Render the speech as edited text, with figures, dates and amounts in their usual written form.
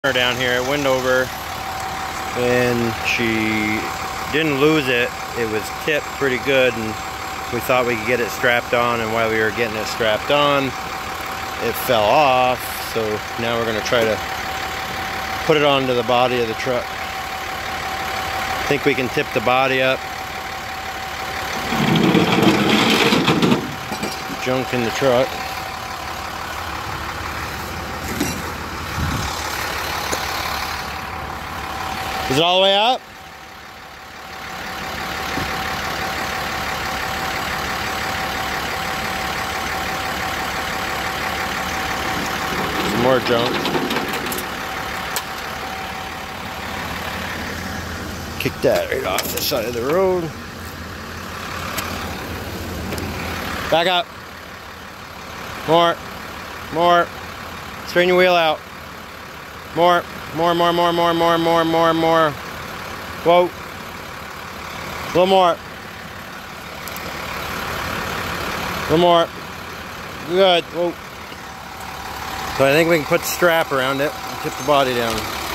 Down here at Windover, and she didn't lose it. It was tipped pretty good, and we thought we could get it strapped on, and while we were getting it strapped on, it fell off. So now we're going to try to put it onto the body of the truck. I think we can tip the body up. Junk in the truck. Is it all the way up? Some more junk. Kick that right off the side of the road. Back up. More. More. Straighten your wheel out. More. More. Whoa. A little more. A little more. Good. Whoa. So I think we can put the strap around it and tip the body down.